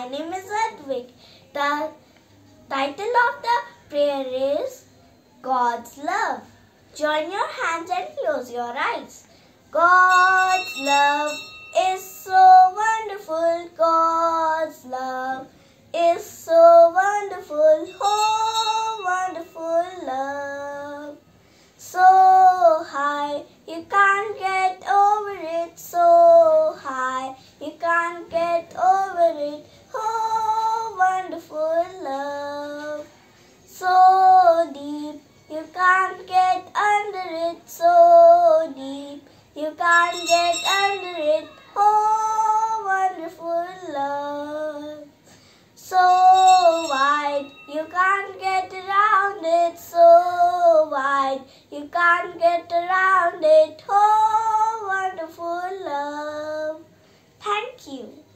My name is Advik. The title of the prayer is God's Love. Join your hands and close your eyes. God's love is so wonderful. God's love is so wonderful. Oh, wonderful love. So high, you can't get over it. So high, you can't get over it. Oh, wonderful love. So deep, you can't get under it. So deep, you can't get under it. Oh, wonderful love. So wide, you can't get around it. So wide, you can't get around it. Oh, wonderful love. Thank you.